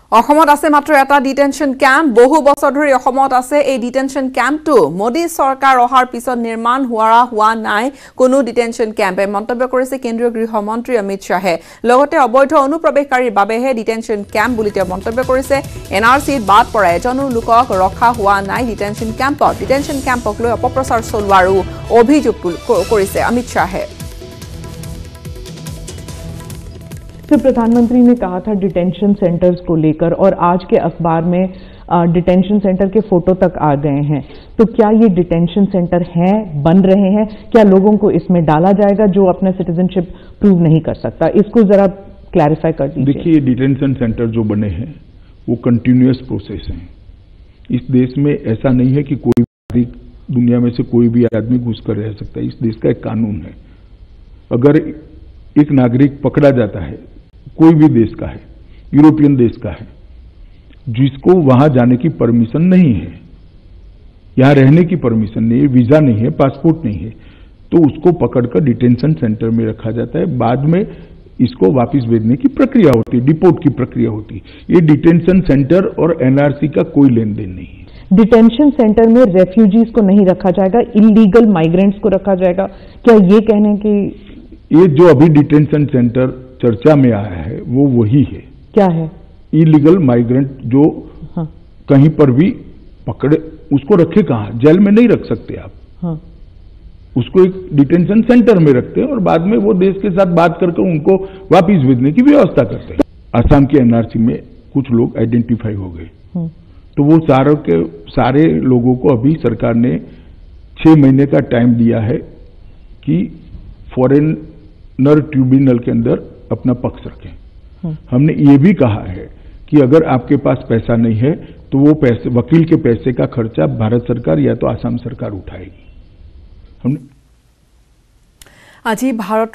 অসমত আছে মাত্ৰ এটা ডিটেনশন ক্যাম্প বহু বছৰ ধৰি অসমত আছে এই ডিটেনশন ক্যাম্পটো মোদী চৰকাৰ অহাৰ পিছত নিৰ্মাণ হোৱা নাই কোনো ডিটেনশন ক্যাম্পে মন্তব্য কৰিছে কেন্দ্ৰীয় গৃহমন্ত্ৰী অমিত শাহে লগতে অবৈধ অনুপ্ৰৱেশকাৰীৰ বাবেহে ডিটেনশন ক্যাম্প বুলি তেওঁ মন্তব্য কৰিছে এনআৰসিত বাদ পৰা এজনো লোকক ৰখা হোৱা নাই ডিটেনশন ক্যাম্পক লৈ অপপ্ৰচাৰ চলোৱাৰো অভিযোগ কৰিছে অমিত শাহে तो प्रधानमंत्री ने कहा था डिटेंशन सेंटर्स को लेकर और आज के अखबार में डिटेंशन सेंटर के फोटो तक आ गए हैं तो क्या ये डिटेंशन सेंटर हैं बन रहे हैं क्या लोगों को इसमें डाला जाएगा जो अपना सिटीजनशिप प्रूव नहीं कर सकता इसको जरा क्लैरिफाई कर दीजिए। देखिए डिटेंशन सेंटर जो बने हैं वो कंटिन्यूअस प्रोसेस है। इस देश में ऐसा नहीं है कि कोई भी दुनिया में से कोई भी आदमी घुसकर रह सकता है। इस देश का एक कानून है। अगर एक नागरिक पकड़ा जाता है कोई भी देश का है यूरोपियन देश का है जिसको वहां जाने की परमिशन नहीं है यहां रहने की परमिशन नहीं है वीजा नहीं है पासपोर्ट नहीं है तो उसको पकड़कर डिटेंशन सेंटर में रखा जाता है। बाद में इसको वापस भेजने की प्रक्रिया होती है डिपोर्ट की प्रक्रिया होती है। ये डिटेंशन सेंटर और एनआरसी का कोई लेन देन नहीं है। डिटेंशन सेंटर में रेफ्यूजीज को नहीं रखा जाएगा इलीगल माइग्रेंट्स को रखा जाएगा क्या ये कहने की ये जो अभी डिटेंशन सेंटर चर्चा में आया है वो वही है। क्या है? इलीगल माइग्रेंट जो हाँ। कहीं पर भी पकड़े उसको रखे कहां जेल में नहीं रख सकते आप। हाँ। उसको एक डिटेंशन सेंटर में रखते हैं और बाद में वो देश के साथ बात करके उनको वापस भेजने की व्यवस्था करते हैं। असम के एनआरसी में कुछ लोग आइडेंटिफाई हो गए तो वो सारे लोगों को अभी सरकार ने 6 महीने का टाइम दिया है कि फॉरेनर ट्रिब्यूनल के अंदर अपना पक्ष रखें। हमने ये भी कहा है कि अगर आपके पास पैसा नहीं है तो वो पैसे वकील के पैसे का खर्चा भारत सरकार या तो आसाम सरकार उठाएगी। हमने आज भारत